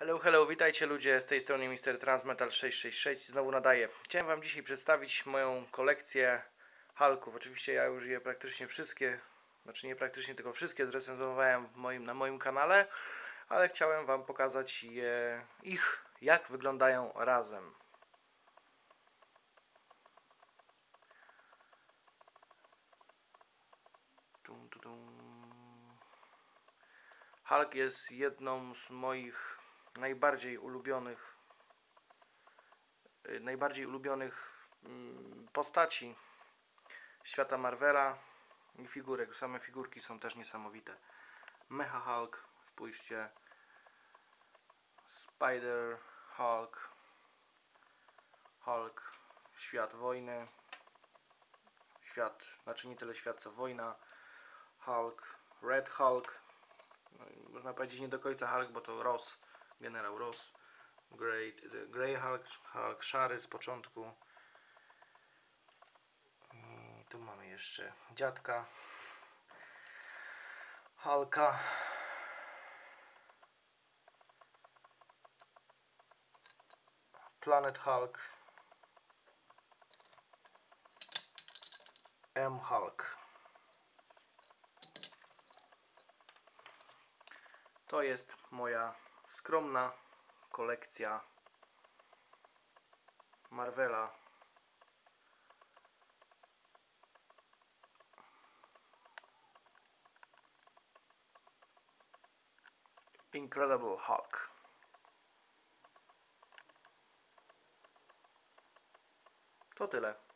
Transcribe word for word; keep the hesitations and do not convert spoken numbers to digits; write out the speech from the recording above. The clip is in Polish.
Hello, hello, witajcie ludzie, z tej strony mister Transmetal sześć sześć sześć, znowu nadaję. Chciałem wam dzisiaj przedstawić moją kolekcję Hulków. Oczywiście ja już je praktycznie wszystkie, znaczy nie praktycznie, tylko wszystkie zrecenzowałem w moim, na moim kanale, ale chciałem wam pokazać je, ich, jak wyglądają razem. Tum, tum, tum. Hulk jest jedną z moich najbardziej ulubionych najbardziej ulubionych postaci świata Marvela i figurek. Same figurki są też niesamowite. Mecha Hulk, spójrzcie. Spider Hulk, Hulk, świat wojny, świat, znaczy nie tyle świat co wojna, Hulk, Red Hulk, no, można powiedzieć nie do końca Hulk, bo to Ross, generał Ross, Grey, Grey Hulk, Hulk szary z początku. I tu mamy jeszcze dziadka Hulka. Planet Hulk, M-Hulk. To jest moja skromna kolekcja Marvela. Incredible Hulk. To tyle.